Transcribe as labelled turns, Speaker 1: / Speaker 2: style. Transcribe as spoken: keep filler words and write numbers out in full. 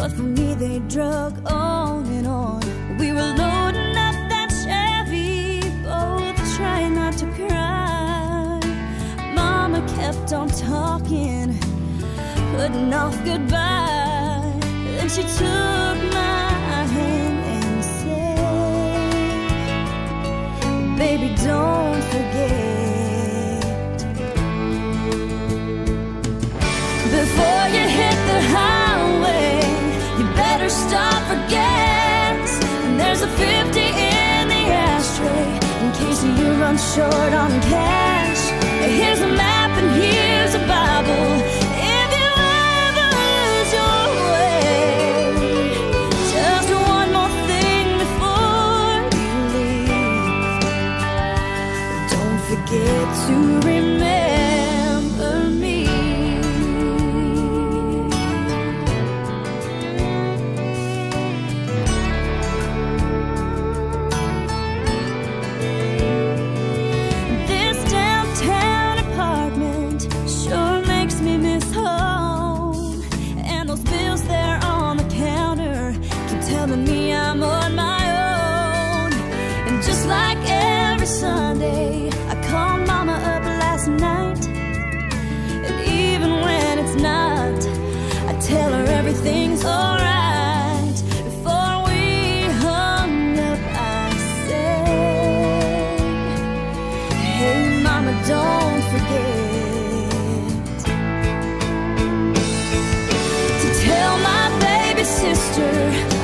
Speaker 1: but for me they drug on and on. We were loading up that Chevy, both trying not to cry. Mama kept on talking, putting off goodbye. Then she took my hand and said, baby, don't forget, before you hit the highway, you better stop for gas. And there's a fifty in the ashtray in case you run short on cash. Here's a map and here's a Bible. If you ever lose your way, just one more thing before you leave. Don't forget to remember me. This downtown apartment sure makes me miss home. And those bills there on the counter keep telling me I'm on my own. And just like every Sunday, I call mama up last night. And even when it's not, I tell her everything's alright. Before we hung up, I said, hey mama, don't forget to tell my baby sister